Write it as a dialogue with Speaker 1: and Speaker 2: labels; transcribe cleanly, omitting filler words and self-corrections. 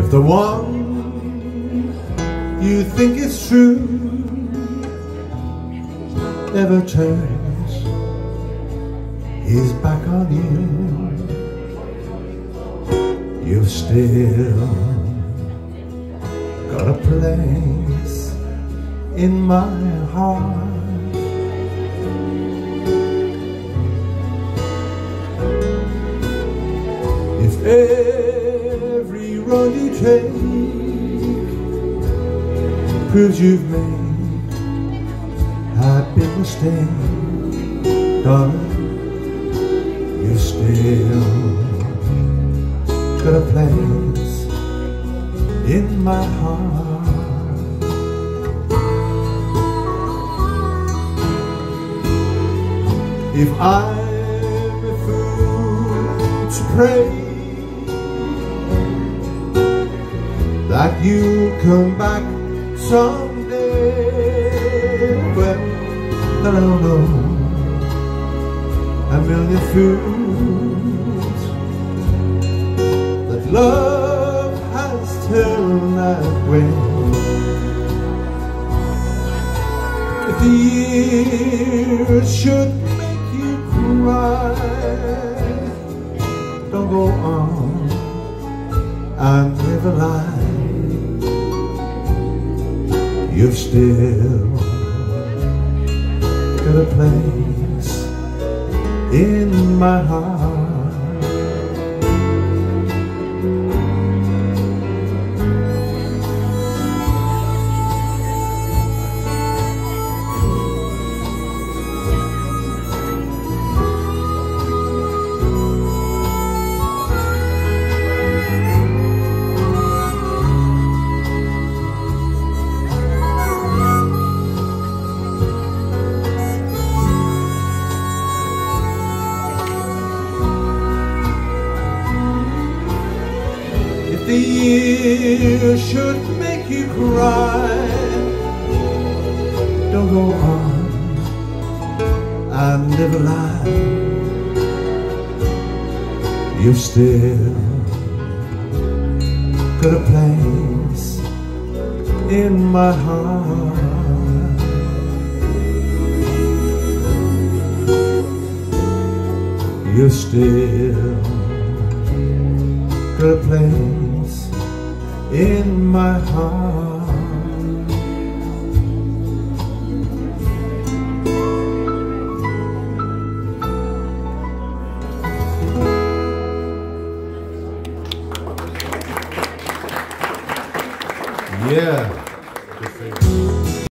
Speaker 1: If the one you think is true ever turns his back on you, you've still got a place in my heart. If every road you take proves you've made a big mistake, darling, you still got a place in my heart. If I'm a fool to pray that you come back someday, well, I don't know a million fools that love has turned that way. If the years should make you cry, don't go on and live a lie. You've still got a place in my heart. The years should make you cry, don't go on and live a lie. You've still got a place in my heart. You've still got a place in my heart. Yeah.